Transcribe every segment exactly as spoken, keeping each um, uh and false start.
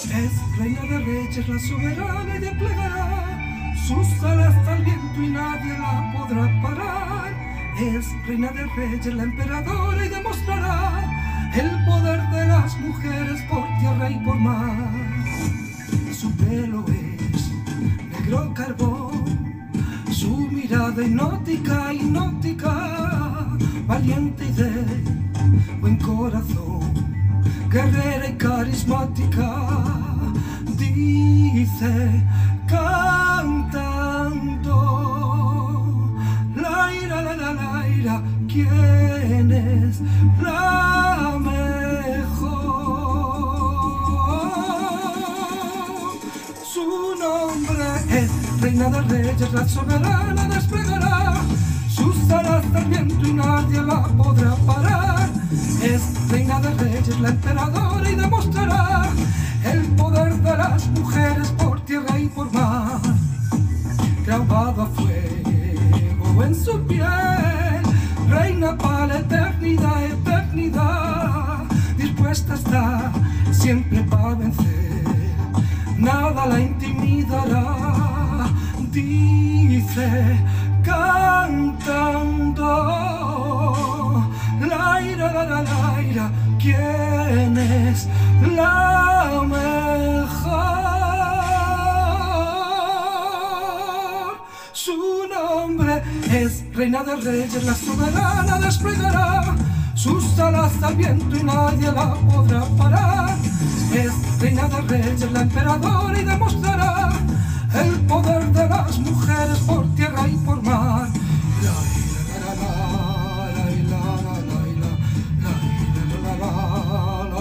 Es reina de reyes, la soberana, y desplegará sus alas al viento y nadie la podrá parar. Es reina de reyes, la emperadora, y demostrará el poder de las mujeres por tierra y por mar. Su pelo es negro carbón, su mirada hipnótica, hipnótica, valiente y de buen corazón, guerrera y carismática. Dice cantando, la ira, la la la ira, ¿quién es la mejor? Su nombre es reina de reyes, la soberana, desplegará sus alas al viento y nadie la podrá parar. Es reina de reyes, la emperadora, y demostrará el poder de las mujeres por tierra y por mar. Grabado a fuego en su piel, reina para la eternidad, eternidad. Dispuesta está siempre para vencer, nada la intimidará. Dice cantando, la ira, la la la ira, ¿quién es la mejor? Su nombre es reina de reyes, la soberana, desplegará sus alas al viento y nadie la podrá parar. Es reina de reyes, la emperadora, y demostrará el poder de las mujeres por tierra y por mar. La ira, la la la, la ira, la la ira, la ira, la la la,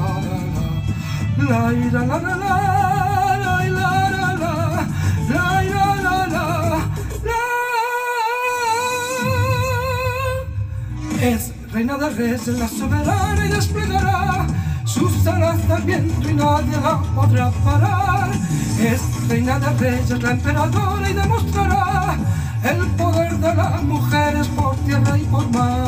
la ira, la la la, la ira, la la, la ira, la la, la. Es reina de reyes, la soberana, y desplegará sus alas al viento y nadie la podrá parar. Es reina de reyes, la emperadora, y demostrará el poder de las mujeres por tierra y por mar.